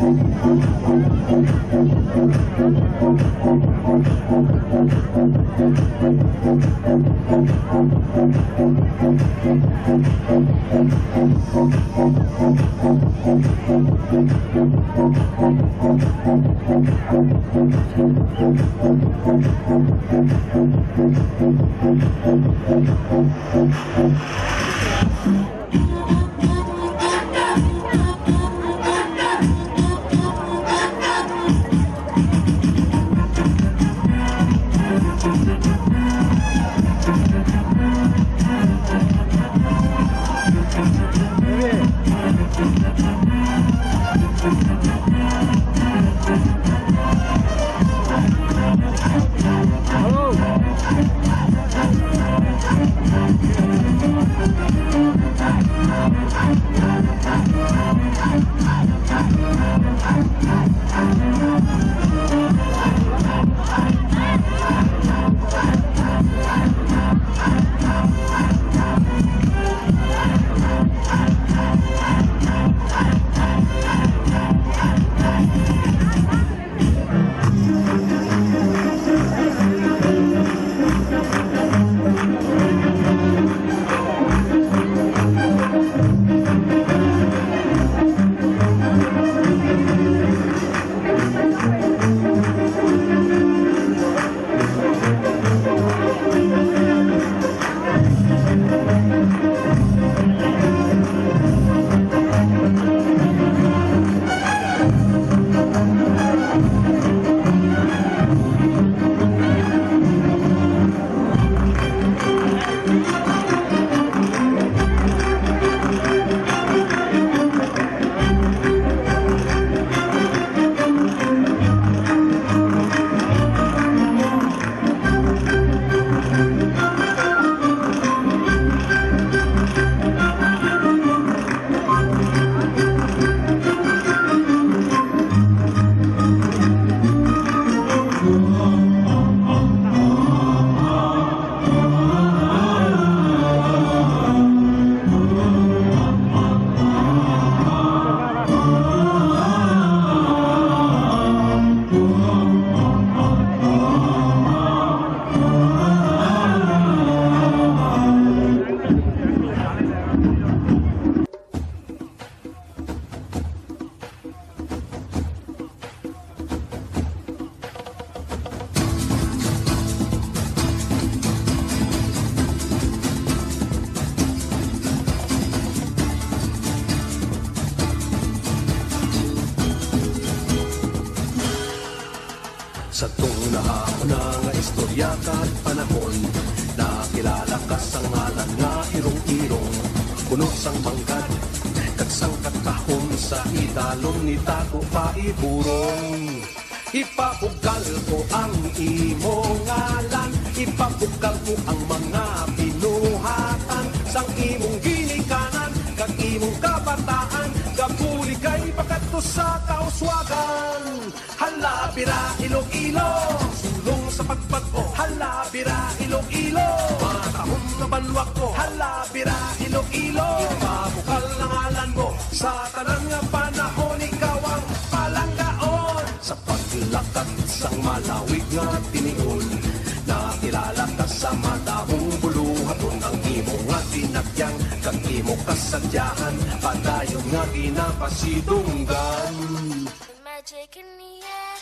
Sa tunahon nga istorya kat panahon, nakilala ka sa ngalan nga irong-irong, puno sang bangkad, kagsang katahon sa idalon ni Tago paiburong. Ipapugal ko ang imo ngalan, ipapugal ko ang mga binuhatan, sang imong ginikanan, kag imong kabataan, kapuli kay pagkadto sa kauswagan. Halabira Iloilo, sulong sa pagbago. Halabira Iloilo, matahong na banwak ko. Halabira Iloilo, ipabukal na ngalan mo. Sa tanang nga panahon, ikaw ang palanggaon. Sa paglakad sang malawig nga tinigon, nakilala ka sa madahong buluhaton. Ang imo nga tinagyang, kag imo kasadyahan, padayon nga ginapasidunggan. Magic in the air,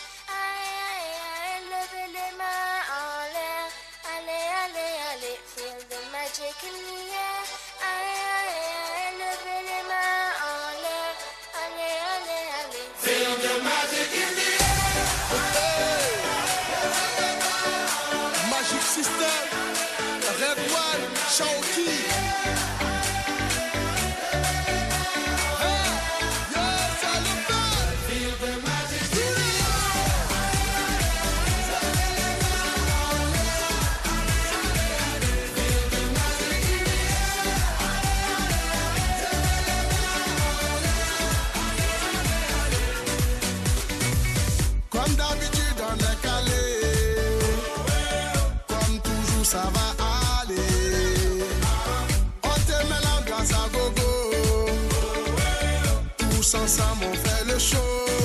I love it in my ole, ale, feel the magic in the air, I love it in my ole, ale, feel the magic in the air. Magic System, Red One, Shawty. Comme d'habitude on est calé, comme toujours ça va aller. On te met l'ambiance à gogo, tous ensemble on fait le show.